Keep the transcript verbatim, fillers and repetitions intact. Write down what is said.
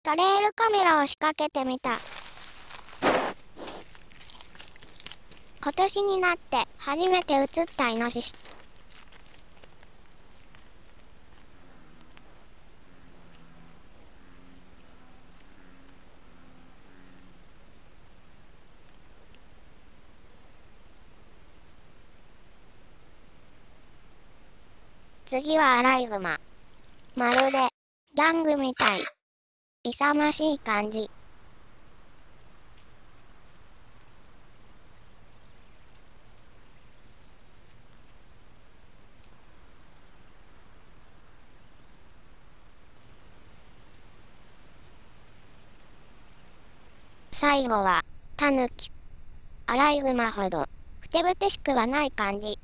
トレイルカメラを仕掛けてみた。今年になって初めて映ったイノシシ。次はアライグマ。まるでギャングみたい。勇ましい感じ。最後はタヌキ。アライグマほどふてぶてしくはない感じ。